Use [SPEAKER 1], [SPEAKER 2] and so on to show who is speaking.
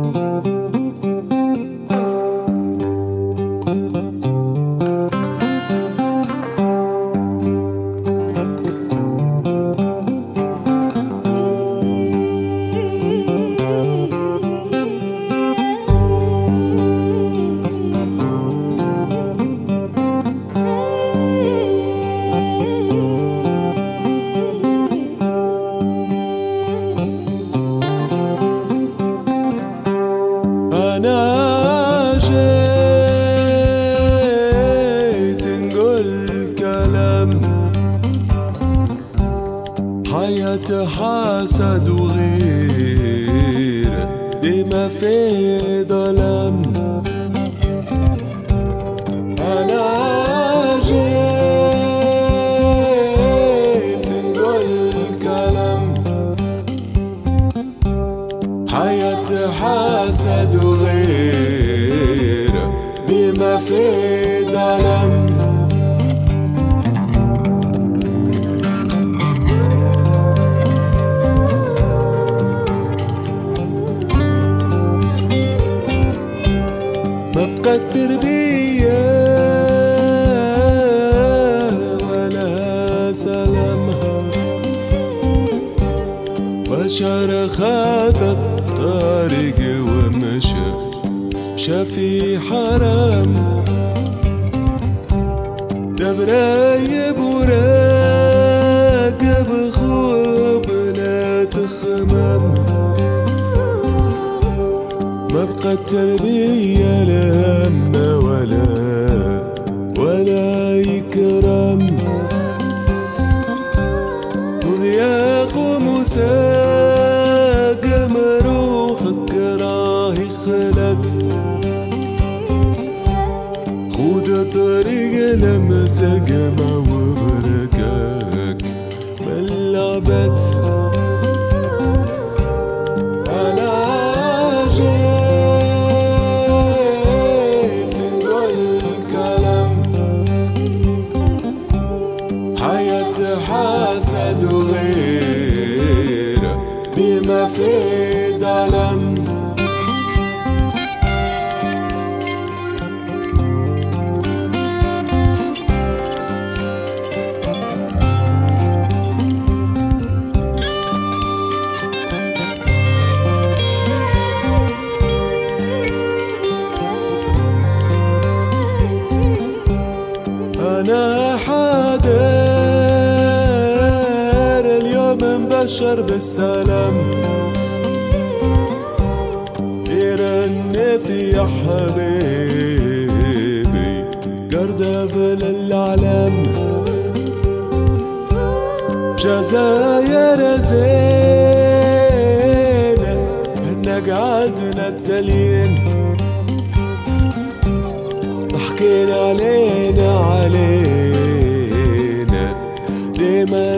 [SPEAKER 1] أنا جيت نقول كلام حياة حسد وغير بما في ظلام. أنا جيت نقول كلام حياة حسد وغير بما في ظلام. ما بقت تربية ولا سلام، بشر خط الطريق ومشى في حرام. دبرايب وراكب خوب لا تخمم، ما بقت تربية لا هم ولا إكرام. وضياق ومساق مروخك راهي خلت، خود طريق لمسك ما وبركاك ملعبت. أنا جيت نقول كلام حياة حسد وغير بما في ظلام. أنا حاضر اليوم مبشر بالسلام، يرنف يا حبيبي قردفل العلم. جزاير زينة هنا قعدنا التلين، ضحكين علينا ليه ما